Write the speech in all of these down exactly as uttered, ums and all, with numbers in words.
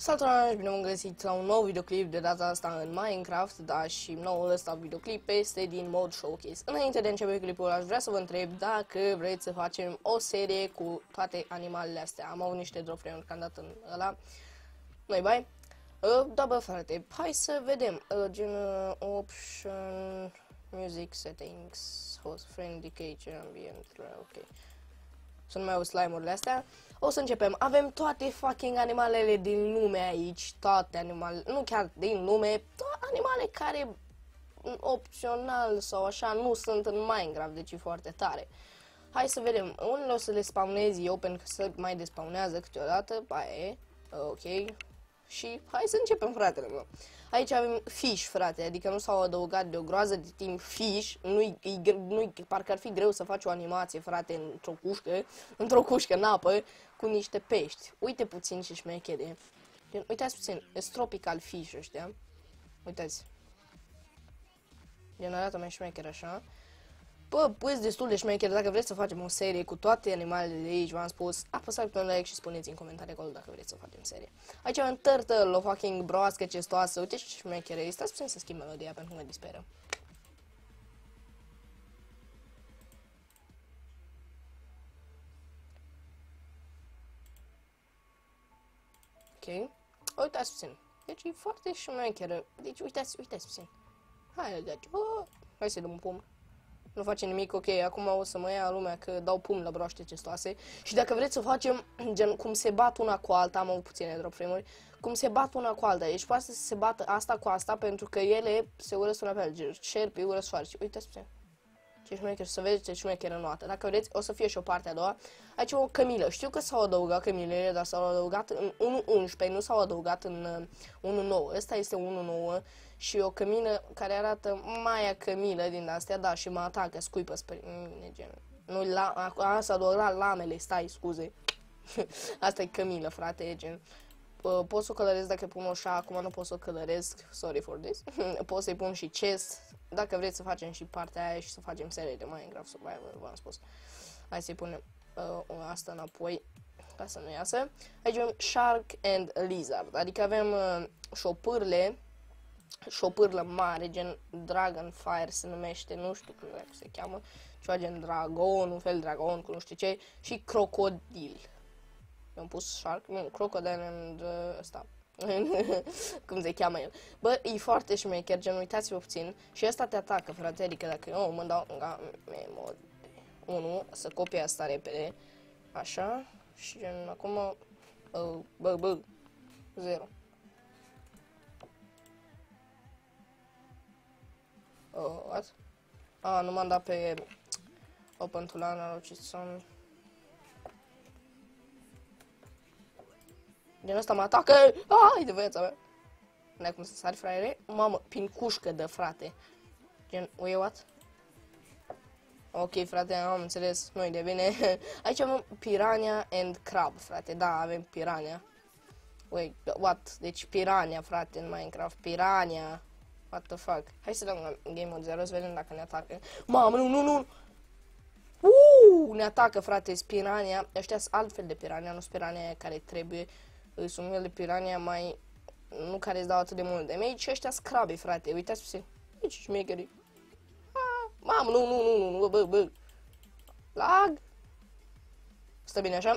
Salutare, bine am găsit la un nou videoclip, de data asta în Minecraft, da, și noul ăsta videoclip este din mod showcase. Înainte de a începe clipul, aș vrea să vă întreb dacă vreți să facem o serie cu toate animalele astea. Am avut niște drop-frame-uri că am dat în ăla. Nu-i bai? Uh, da, bă, frate, hai să vedem. Uh, gen uh, option, music settings, host, friendly, cage, ambient, ok. Să nu mai au slime-urile astea. O să începem. Avem toate fucking animalele din lume aici. Toate animalele. Nu chiar din lume. Toate animale care opțional sau așa nu sunt în Minecraft. Deci e foarte tare. Hai să vedem. Unele o să le spawnez eu pentru că se mai despawnează câteodată. Aia ok. Și hai să începem, fratele meu. Aici avem fish, frate, adică nu s-au adăugat de o groază de timp fish. Nu-i, nu-i, parcă ar fi greu să faci o animație, frate, într-o cușcă, într-o cușcă în apă, cu niște pești. Uite puțin ce șmechere. Uitați puțin, e tropical fish ăștia. Uitați. Gen arată mai șmecher așa. Bă, păi destul de șmecher. Dacă vreți să facem o serie cu toate animalele de aici, v-am spus, apăsați pe un like și spuneți în comentarii acolo dacă vreți să facem serie. Aici avem turtle, o fucking broască cestoasă. Uite ce șmecher e. Stați puțin să schimb melodia pentru că mă disperă. Ok. Uitați puțin. Deci e foarte șmecheră. Deci uitați, uitați puțin. Hai, deci. Oh. Hai să-i dăm un pumn. Nu face nimic, ok, acum o să mă ia lumea că dau pumn la broaște cestoase. Și dacă vreți să facem gen cum se bat una cu alta, am avut puține drop frame-uri, cum se bat una cu alta, deci poate să se bată asta cu asta pentru că ele se urăsc una pe alta, gen șerpi, urăsc soareci. Uitați puțin. Ce șmecher, să vedeți ce șmecheră noată. Dacă vreți, o să fie și o parte a doua. Aici o cămilă. Știu că s-au adăugat cămilele, dar s-au adăugat în unu punct unsprezece, nu s-au adăugat în unu punct nouă. Ăsta este unu punct nouă și o cămilă care arată Maia Cămilă din astea, da, și mă atacă, scuipă spre mine, gen. Nu la, a, s-a adăugat lamele, stai, scuze. Asta e cămilă, frate, gen. Uh, pot să o călăresc dacă pun așa, acum nu pot să o călăresc, sorry for this. Pot să-i pun și chest, dacă vreți să facem și partea aia și să facem serie de Minecraft Survivor, v-am spus. Hai să-i punem uh, asta înapoi, ca să nu iasă. Aici avem Shark and Lizard, adică avem uh, șopârle, șopârlă mare, gen Dragonfire se numește, nu știu cum se cheamă, ceva gen dragon, un fel dragon, cu nu știu ce, și crocodil. I-am pus shark, nu, crocodile and uh, ăsta. Cum se cheamă el. Bă, e foarte șmecher, gen, uitați-vă puțin. Și ăsta te atacă, frate, adică dacă eu mă dau ga, mod unu, să copie asta repede. Așa. Și gen, acum, uh, bă, bă, zero. Uh, what? A, nu m-am dat pe Open to Learn, Arocițon. Gen ăsta mă atacă! Ai de viața mea! N-ai cum să sari, fraiere? Mamă, prin cușcă de frate. Gen, wait, what? Ok, frate, am înțeles, nu-i de bine. Aici avem Piranha and Crab, frate. Da, avem Piranha. Wait, what? Deci Piranha, frate, în Minecraft. Piranha. What the fuck? Hai să dăm game mode zero, să vedem dacă ne atacă. Mamă, nu, nu, nu! Uuu, ne atacă, frate, Piranha. Ăștia sunt altfel de Piranha, nu sunt Piranha care trebuie. Sunt unele Piranha mai, nu care îți dau atât de mult de mei, și ăștia sunt crabe, frate. Uitați puțin. Aici șmecherii. Mamă, nu, nu, nu, nu, bă, bă. Lag. Stă bine așa?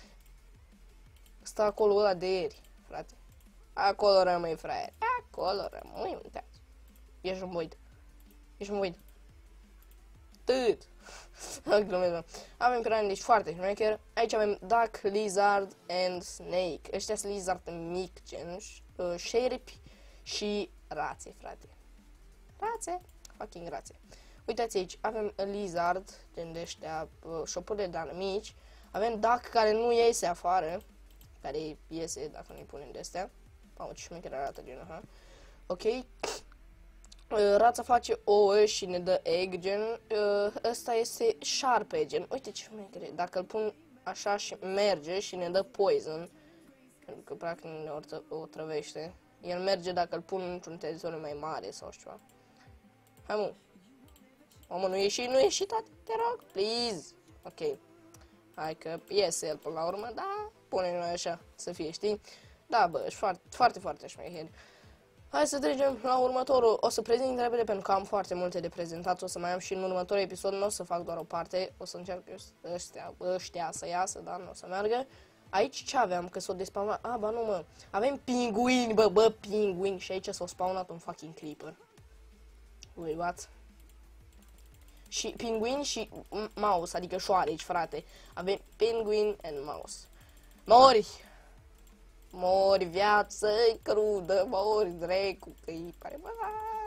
Stă acolo ăla de ieri, frate. Acolo rămâi, fraier. Acolo rămâi, uitați. Ești un void. Ești un void. Tât. Avem piranha, deci foarte șmecher. Aici avem Duck, Lizard and Snake. Ăștia sunt lizard mic, gen uh, șerpi și rațe, frate. Rațe? Fucking rațe. Uitați aici, avem Lizard, gen de ăștia uh, șopârle dar mici. Avem Duck care nu iese afară, care iese dacă nu-i punem de astea. Mamă, ce șmecher arată gen așa. Ok. Rața face ouă și ne dă egg, gen, uh, ăsta este șarpe, gen, uite ce șmecher, dacă îl pun așa și merge și ne dă poison, pentru că practic ne otrăvește, el merge dacă îl pun într-un teritoriu mai mare sau ceva. Hai mă, mamă, nu ieși, nu ieși, tati, te rog, please, ok, hai că iese el până la urmă, da, pune-ne așa, să fie, știi? Da, bă, ești foarte, foarte, foarte șmecheri. Hai să trecem la următorul. O să prezint repede pentru că am foarte multe de prezentat. O să mai am și în următorul episod. Nu o să fac doar o parte. O să încerc ăștia, ăștia să iasă, dar nu o să meargă. Aici ce aveam? Că s-o despawnat. A, ba nu, mă. Avem pinguini, bă, bă, pinguini. Și aici s-a spawnat un fucking creeper. Wait, what? Și pinguini și mouse, adică șoareci, frate. Avem penguin and mouse. Mori! Mori, viață-i crudă, mori, dracu, că îi pare, bă,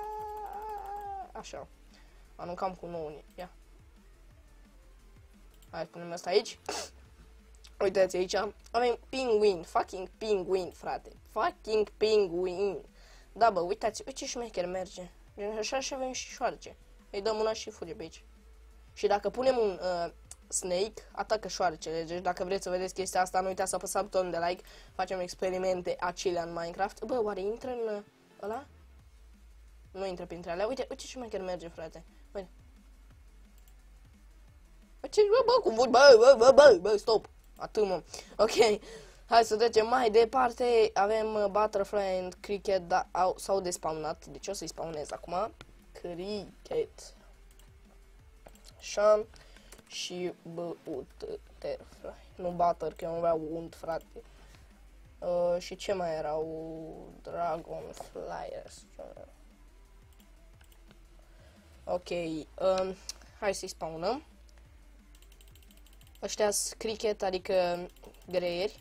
așa. Aruncam cu nouă, ia. Hai, punem asta aici. Uitați aici, avem pinguin, fucking pinguin, frate. Fucking pinguin. Da, bă, uitați, uite ce șmecher merge. Așa și avem și șoarece. Îi dăm una și fuge pe aici. Și dacă punem un uh, snake, atacă șoarecele. Deci dacă vreți să vedeți chestia asta, nu uitați să apăsați butonul de like. Facem experimente acelea în Minecraft. Bă, oare intră în uh, ăla? Nu intră printre alea. Uite, uite ce șmecher merge, frate. Uite. Uite, bă, bă, cum voi, bă, bă, bă, bă, bă, stop. Atât, mă. Ok. Hai să trecem mai departe. Avem uh, Butterfly and Cricket, dar s-au despawnat. Deci o să-i spawnez acum. Cricket. Așa. Și Butterfly. Nu Butter, că eu nu vreau unt, frate. Uh, și ce mai erau? Dragonflies. Ok. Uh, hai să-i spawnăm. Ăștia-s cricket, adică greieri.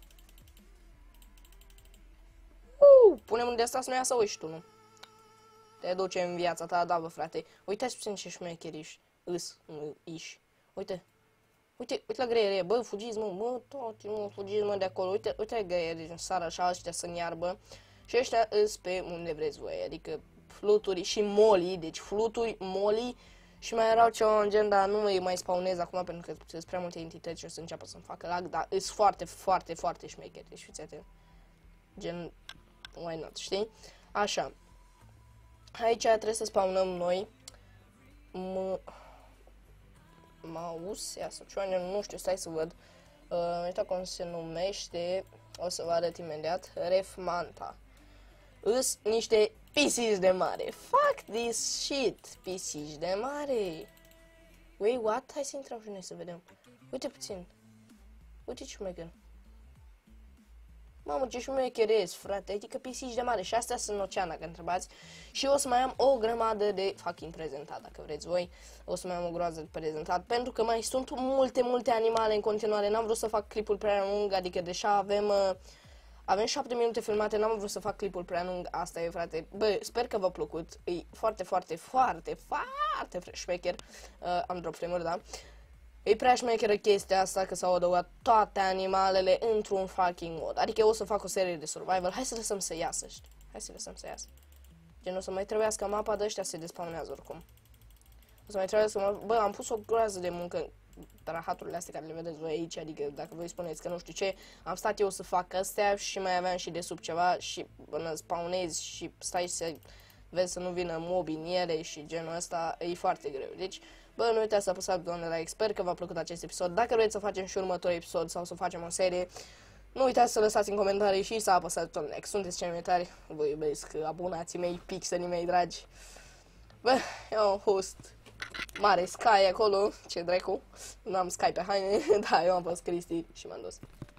Uh, punem unde asta să nu iasă uiși tu, nu? Te duce în viața ta, da, bă, frate. Uitați puțin ce șmecheriși. Îs, iși. Uite. Uite, uite la greiere, bă, fugiți, mă, mă, tot, mă, fugiți, mă, de acolo. Uite, uite la greiere, din sară așa, ăștia sunt iarbă. Și ăștia îs pe unde vreți voi, adică fluturi și molii, deci fluturi, molii. Și mai erau ceva în gen, dar nu îi mai spawnez acum pentru că sunt prea multe entități și o să înceapă să-mi facă lag, dar îs foarte, foarte, foarte șmecheri, deci fiți atent. Gen, why not, știi? Așa. Aici trebuie să spawnăm noi. M Mouse, ia să ceva, nu știu, stai să văd. Uh, uita cum se numește, o să vă arăt imediat. Refmanta. Îs niște pisici de mare. Fuck this shit. Pisici de mare. Wait, what? Hai să intrăm și noi să vedem. Uite puțin. Uite ce mai gând. Mamă, ce șmecherez, frate, adică pisici de mare. Și astea sunt în ocean, dacă întrebați. Și o să mai am o grămadă de fucking prezentat, dacă vreți voi. O să mai am o groază de prezentat, pentru că mai sunt multe, multe animale în continuare. N-am vrut să fac clipul prea lung, adică deja avem... Uh, avem șapte minute filmate, n-am vrut să fac clipul prea lung. Asta e, frate. Bă, sper că v-a plăcut. E foarte, foarte, foarte, foarte șmecher. Uh, am drop frame-uri, da? E prea șmecheră chestia asta că s-au adăugat toate animalele într-un fucking mod. Adică eu o să fac o serie de survival. Hai să lăsăm să iasă, știi? Hai să lăsăm să iasă. Gen, o să mai trebuiască mapa de ăștia se despawnează oricum. O să mai trebuiască mapa... Bă, am pus o groază de muncă rahaturile astea care le vedeți voi aici. Adică dacă voi spuneți că nu știu ce, am stat eu să fac astea și mai aveam și de sub ceva și până spawnezi și stai să vezi să nu vină mobi în ele și genul ăsta, e foarte greu. Deci... Bă, nu uitați să apăsați butonul de like, sper că v-a plăcut acest episod. Dacă vreți să facem și următorul episod sau să facem o serie, nu uitați să lăsați în comentarii și să apăsați butonul like. Sunteți cei mai tari, vă iubesc, abonații mei, pixelii mei dragi. Bă, eu am fost mare Sky acolo, ce dracu, nu am Sky pe haine, da, eu am fost Cristi și m-am dus.